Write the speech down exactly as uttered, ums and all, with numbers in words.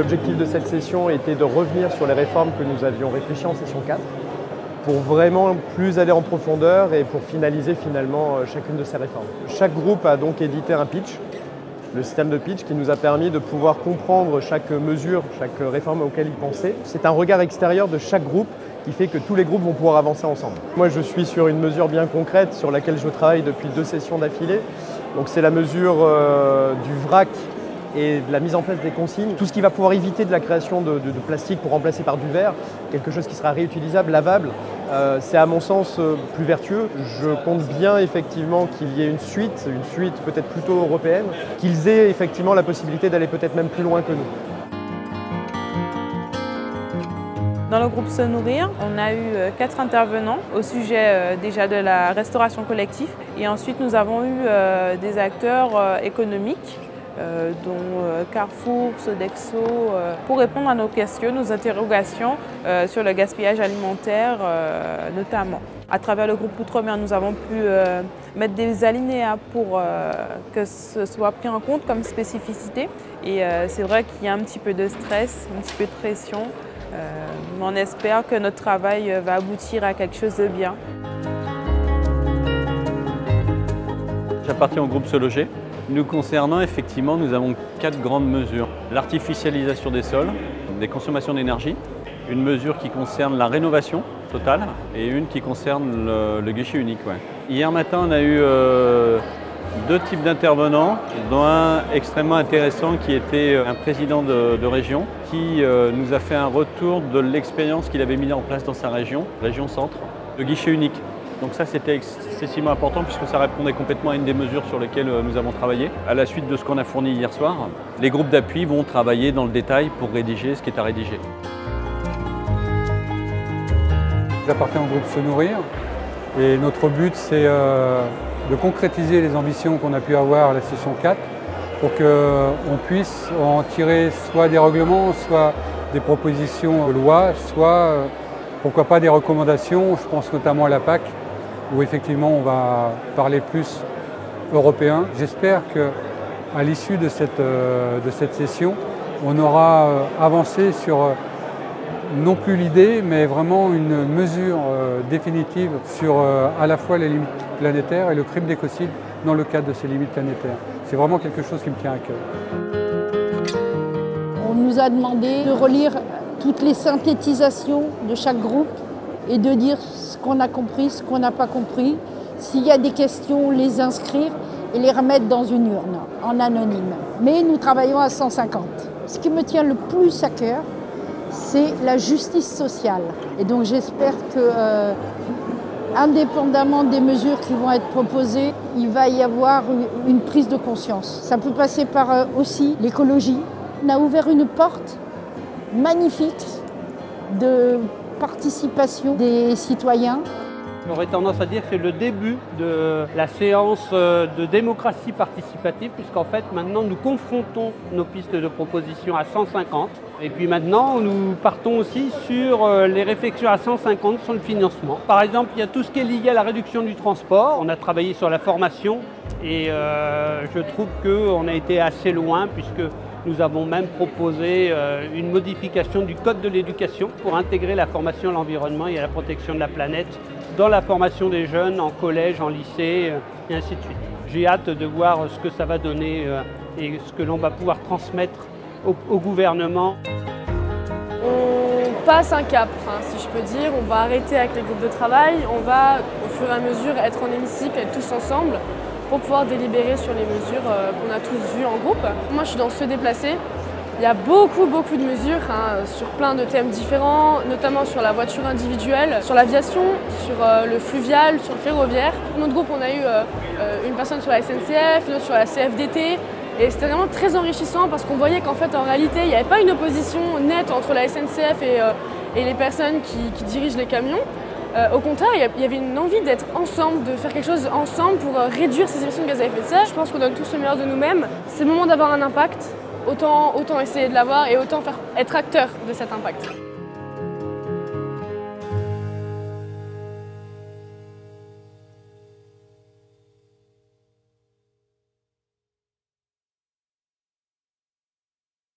L'objectif de cette session était de revenir sur les réformes que nous avions réfléchies en session quatre pour vraiment plus aller en profondeur et pour finaliser finalement chacune de ces réformes. Chaque groupe a donc édité un pitch, le système de pitch qui nous a permis de pouvoir comprendre chaque mesure, chaque réforme auquel ils pensaient. C'est un regard extérieur de chaque groupe qui fait que tous les groupes vont pouvoir avancer ensemble. Moi, je suis sur une mesure bien concrète sur laquelle je travaille depuis deux sessions d'affilée. Donc c'est la mesure euh, du vrac et de la mise en place des consignes. Tout ce qui va pouvoir éviter de la création de, de, de plastique pour remplacer par du verre, quelque chose qui sera réutilisable, lavable, euh, c'est à mon sens euh, plus vertueux. Je compte bien effectivement qu'il y ait une suite, une suite peut-être plutôt européenne, qu'ils aient effectivement la possibilité d'aller peut-être même plus loin que nous. Dans le groupe Se Nourrir, on a eu quatre intervenants au sujet euh, déjà de la restauration collective. Et ensuite, nous avons eu euh, des acteurs euh, économiques, euh, dont euh, Carrefour, Sodexo, euh, pour répondre à nos questions, nos interrogations euh, sur le gaspillage alimentaire euh, notamment. À travers le groupe Outre-mer, nous avons pu euh, mettre des alinéas pour euh, que ce soit pris en compte comme spécificité. Et euh, c'est vrai qu'il y a un petit peu de stress, un petit peu de pression. Euh, on espère que notre travail va aboutir à quelque chose de bien. J'appartiens au groupe Se Loger. Nous concernant, effectivement, nous avons quatre grandes mesures. L'artificialisation des sols, des consommations d'énergie, une mesure qui concerne la rénovation totale et une qui concerne le, le guichet unique. Ouais. Hier matin, on a eu euh, deux types d'intervenants, dont un extrêmement intéressant qui était un président de, de région qui euh, nous a fait un retour de l'expérience qu'il avait mis en place dans sa région, région centre, le guichet unique. Donc ça c'était excessivement important puisque ça répondait complètement à une des mesures sur lesquelles nous avons travaillé. À la suite de ce qu'on a fourni hier soir, les groupes d'appui vont travailler dans le détail pour rédiger ce qui est à rédiger. J'appartiens au groupe Se Nourrir et notre but c'est euh, de concrétiser les ambitions qu'on a pu avoir à la session quatre pour qu'on puisse en tirer soit des règlements, soit des propositions de loi, soit pourquoi pas des recommandations. Je pense notamment à la P A C où effectivement on va parler plus européen. J'espère qu'à l'issue de cette, de cette session, on aura avancé sur non plus l'idée, mais vraiment une mesure définitive sur à la fois les limites planétaires et le crime d'écocide dans le cadre de ces limites planétaires. C'est vraiment quelque chose qui me tient à cœur. On nous a demandé de relire toutes les synthétisations de chaque groupe et de dire ce qu'on a compris, ce qu'on n'a pas compris. S'il y a des questions, les inscrire et les remettre dans une urne en anonyme. Mais nous travaillons à cent cinquante. Ce qui me tient le plus à cœur, c'est la justice sociale. Et donc j'espère que, euh, indépendamment des mesures qui vont être proposées, il va y avoir une prise de conscience. Ça peut passer par euh, aussi l'écologie. On a ouvert une porte magnifique de participation des citoyens. J'aurais tendance à dire que c'est le début de la séance de démocratie participative, puisqu'en fait maintenant nous confrontons nos pistes de proposition à cent cinquante. Et puis maintenant nous partons aussi sur les réflexions à cent cinquante sur le financement. Par exemple, il y a tout ce qui est lié à la réduction du transport. On a travaillé sur la formation et euh, je trouve qu'on a été assez loin puisque nous avons même proposé euh, une modification du code de l'éducation pour intégrer la formation à l'environnement et à la protection de la planète dans la formation des jeunes en collège, en lycée euh, et ainsi de suite. J'ai hâte de voir ce que ça va donner euh, et ce que l'on va pouvoir transmettre au, au gouvernement. On passe un cap, hein, si je peux dire. On va arrêter avec les groupes de travail. On va, au fur et à mesure, être en hémicycle, être tous ensemble pour pouvoir délibérer sur les mesures euh, qu'on a tous vues en groupe. Moi, je suis dans Se Déplacer. Il y a beaucoup, beaucoup de mesures hein, sur plein de thèmes différents, notamment sur la voiture individuelle, sur l'aviation, sur euh, le fluvial, sur le ferroviaire. Dans notre groupe, on a eu euh, une personne sur la S N C F, une autre sur la C F D T. Et c'était vraiment très enrichissant parce qu'on voyait qu'en fait, en réalité, il n'y avait pas une opposition nette entre la S N C F et, euh, et les personnes qui, qui dirigent les camions. Euh, au contraire, il y avait une envie d'être ensemble, de faire quelque chose ensemble pour euh, réduire ces émissions de gaz à effet de serre. Je pense qu'on donne tous le meilleur de nous-mêmes. C'est le moment d'avoir un impact. Autant, autant essayer de l'avoir et autant faire, être acteur de cet impact.